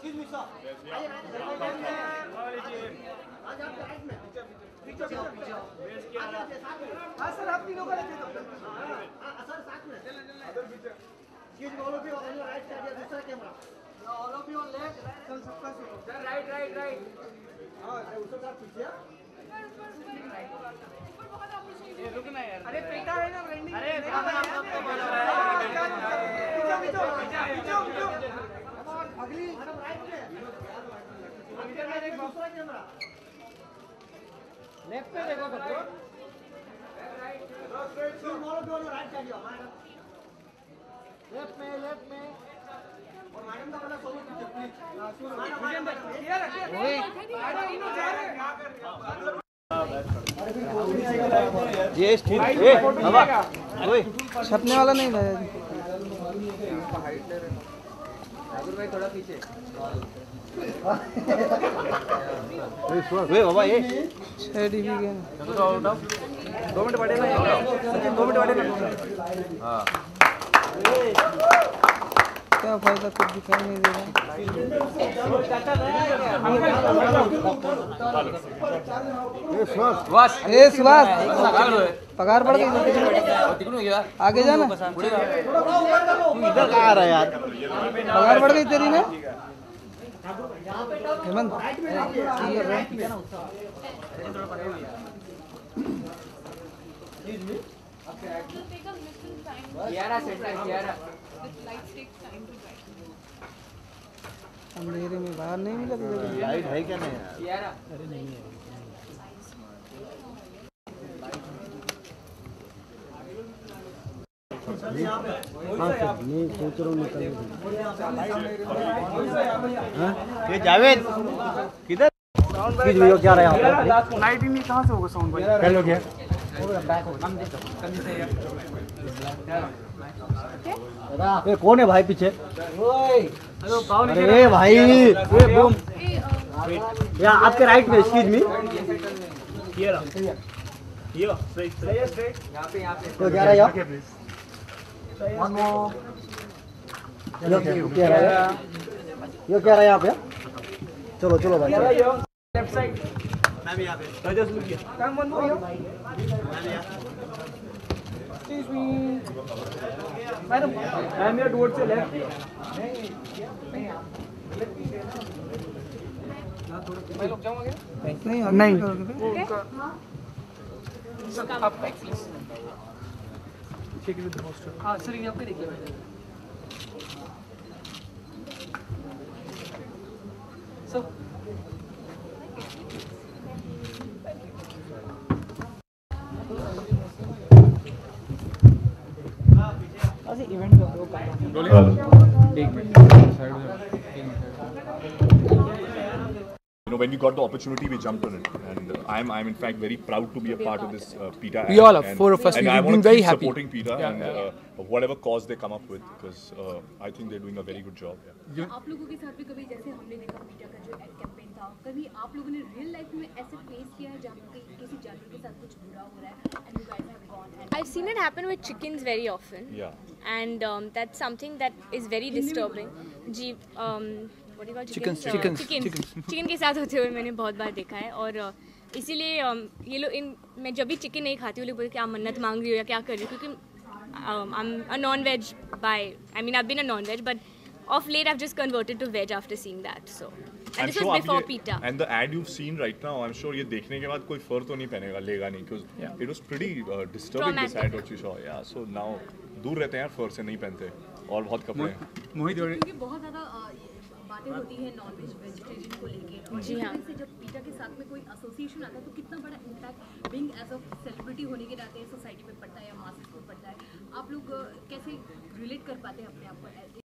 हाँ सर, आप तीनों का लेते दो। सर साथ में। All of you on your right side या दूसरा camera. All of you on left. चल सबका शुरू। Sir right right right. हाँ उसके साथ पीछे। ये रुकना यार। अरे पेटा है ना ब्रांडिंग। अरे अगली राइट में। दूसरा कैमरा। लेफ्ट पे देखो सब लोग। राइट साइड जाओ मैडम। लेफ्ट में और मैडम का वाला सोलो पीछे प्लीज। ये ठीक है। ओए छपने वाला नहीं है। ठाकुर भाई थोड़ा पीछे। वे बाबा ये 6 डीबी के 2 मिनट बढ़े ना 2 मिनट बढ़े ना। हां क्या फायदा, कुछ दिखाई नहीं दे रहा। ए सुभाष पगार बढ़ गई। आगे जाना। इधर कहाँ आ रहा है यार? पगार बढ़ गई तेरी ना हेमंत। अंधेरे में बाहर नहीं मिला तुझे? लाइट है क्या नहीं यार? अरे नहीं है। मैं सोच रहा हूँ निकलने। ये जावेद किधर? वीडियो क्या रहा है? लाइट ही नहीं, कहाँ से होगा साउंड भाई? कर लो क्या? ये कौन है भाई पीछे? अरे भाई बूम या आपके राइट में। Excuse me. ये तो क्या रहा है? ये क्या रहा है यहाँ पे? चलो चलो भाई। Left side. मैं भी यहाँ पे। राजेश लुकिया। काम बंद हो गया। Excuse me. Madam, I am here towards your left. मैं लोग जाऊँगा क्या? नहीं आप back please. Check with the poster. हाँ सर, ये आपके देखिए। So. इवेंट में You know, when we got the opportunity, we jumped on it, and I'm in fact very proud to be a part of this PETA. We all are, four of us. And We've I been want to very keep happy. supporting PETA and whatever cause they come up with, because I think they're doing a very good job. आप लोगों के साथ भी कभी जैसे हमने देखा PETA का जो एड कैंपेन था, कभी आप लोगों ने रियल लाइफ में ऐसे फेस किया है जहाँ पे किसी जानवर के साथ कुछ बुरा हो रहा है and you guys have gone and I've seen it happen with chickens very often. Yeah. And that's something that is very disturbing. जी what do you call Chickens. Chicken के साथ होते हुए मैंने बहुत बार देखा है। और इसीलिए ये लोग मैं जब भी चिकन नहीं खाती हूँ लोग बोलते क्या मन्नत मांग रही हो या क्या कर रही हो, क्योंकि I'm a non-veg I've been a non-veg, but of late I've just converted to veg after seeing that. So and this was before PETA. And the ad you've seen right now, I'm sure ये देखने के बाद कोई फर तो नहीं पहनेगा, लेगा नहीं, because it was pretty disturbing this ad what you saw. Yeah, so now दूर रहते हैं यार फर से, नहीं पहनते और बहुत कपड़े हैं। क्योंकि बहुत ज़्यादा बातें होती है नॉन-वेज वेजिटेरियन को लेके, और जी हाँ। से जब PETA के साथ में कोई एसोसिएशन आता है तो कितना बड़ा impact being as a celebrity होने के नाते सोसाइटी पे पड़ता है या मासेस पे पड़ता है। आप लोग कैसे रिलेट कर पाते हैं अपने आप को?